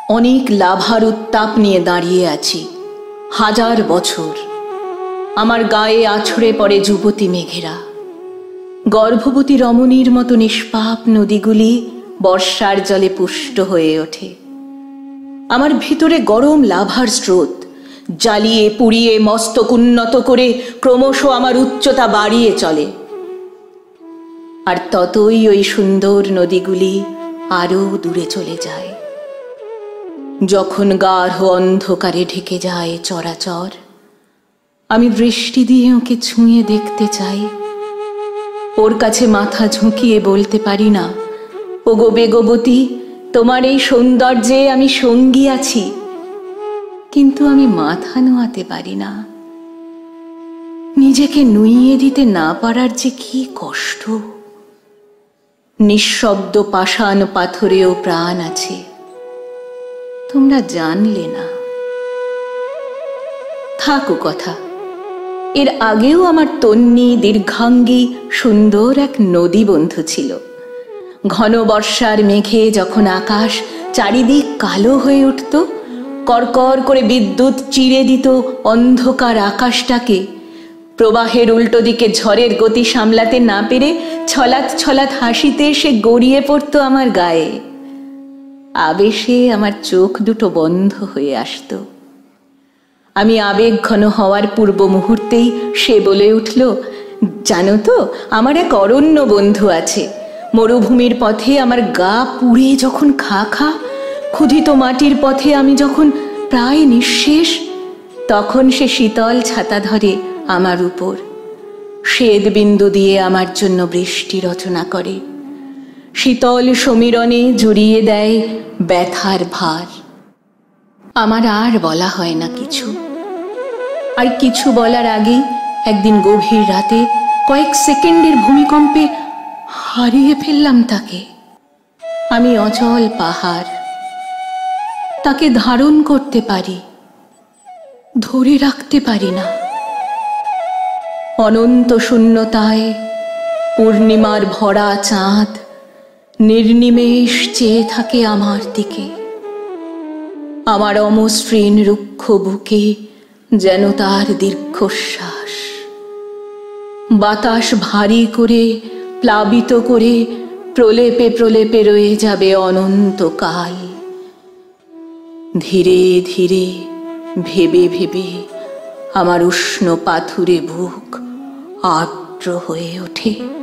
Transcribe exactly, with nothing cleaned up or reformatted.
অনেক লাভার উত্তাপ নিয়ে দাঁড়িয়ে আছি। হাজার বছর আমার গায়ে আছড়ে পড়ে যুবতী মেঘেরা। গর্ভবতী রমণীর মতো নিষ্পাপ নদীগুলি বর্ষার জলে পুষ্ট হয়ে ওঠে। আমার ভিতরে গরম লাভার স্রোত জ্বালিয়ে পুড়িয়ে মস্তক উন্নত করে ক্রমশ আমার উচ্চতা বাড়িয়ে চলে। আর ততই ওই সুন্দর নদীগুলি আরো দূরে চলে যায়। যখন গাঢ় অন্ধকারে ঢেকে যায় চরাচর, আমি দৃষ্টি দিয়ে ওকে ছুঁয়ে দেখতে চাই। ওর কাছে মাথা ঝুঁকিয়ে বলতে পারি না, ওগো বেগবতী, তোমার এই সৌন্দর্যে আমি সঙ্গী আছি। কিন্তু আমি মাথা নোয়াতে পারি না। নিজেকে নুইয়ে দিতে না পারার যে কি কষ্ট। নিঃশব্দ পাষাণ পাথরেও প্রাণ আছে, তোমরা জানলে না। থাকো কথা। এর আগেও আমার তন্নি দীর্ঘাঙ্গী সুন্দর এক নদী বন্ধু ছিল। ঘন বর্ষার মেঘে যখন আকাশ চারিদিক কালো হয়ে উঠত, করকর করে বিদ্যুৎ চিরে দিত অন্ধকার আকাশটাকে, প্রবাহের উল্টো দিকে ঝড়ের গতি সামলাতে না পেরে ছলাৎ ছলাৎ হাসিতে সে গড়িয়ে পড়ত আমার গায়ে। আবেশে আমার চোখ দুটো বন্ধ হয়ে আসত। আমি আবেগ ঘন হওয়ার পূর্ব মুহূর্তেই সে বলে উঠল, জানো তো, আমার এক অরণ্য বন্ধু আছে। মরুভূমির পথে আমার গা পুড়ে যখন খা খা, ক্ষুধিত মাটির পথে আমি যখন প্রায় নিঃশেষ, তখন সে শীতল ছাতা ধরে আমার উপর, শ্বেত বিন্দু দিয়ে আমার জন্য বৃষ্টি রচনা করে, শীতল সমীরণে জড়িয়ে দেয় ব্যথার ভার। আমার আর বলা হয় না কিছু। আর কিছু বলার আগেই একদিন গভীর রাতে কয়েক সেকেন্ডের ভূমিকম্পে হারিয়ে ফেললাম তাকে। আমি অচল পাহাড়, তাকে ধারণ করতে পারি, ধরে রাখতে পারি না। অনন্ত শূন্যতায় পূর্ণিমার ভরা চাঁদ নির্নিমেষ চেয়ে থাকে আমার দিকে। আমার অমসৃণ রুক্ষ বুকে যেন তার দীর্ঘশ্বাস। বাতাস ভারী করে প্লাবিত করে প্রলেপে প্রলেপে রয়ে যাবে অনন্তকাল। ধীরে ধীরে ভেবে ভেবে আমার উষ্ণ পাথুরে বুক আর্দ্র হয়ে ওঠে।